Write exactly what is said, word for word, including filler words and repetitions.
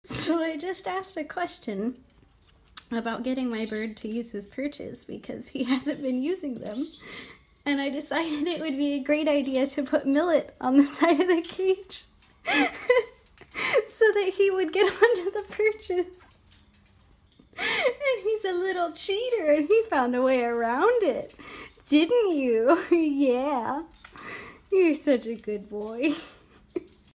So I just asked a question about getting my bird to use his perches because he hasn't been using them. And I decided it would be a great idea to put Millet on the side of the cage so that he would get onto the perches. And he's a little cheater and he found a way around it. Didn't you? Yeah. You're such a good boy.